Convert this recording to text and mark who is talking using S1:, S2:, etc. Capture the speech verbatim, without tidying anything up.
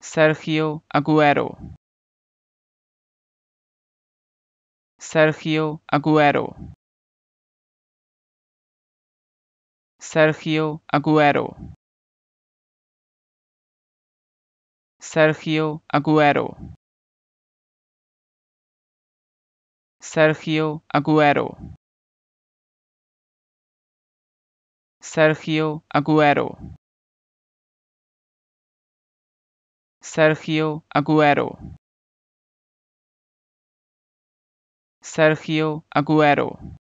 S1: Sergio Agüero, Sergio Agüero, Sergio Agüero, Sergio Agüero, Sergio Agüero, Sergio Agüero, Sergio Agüero, Sergio Agüero.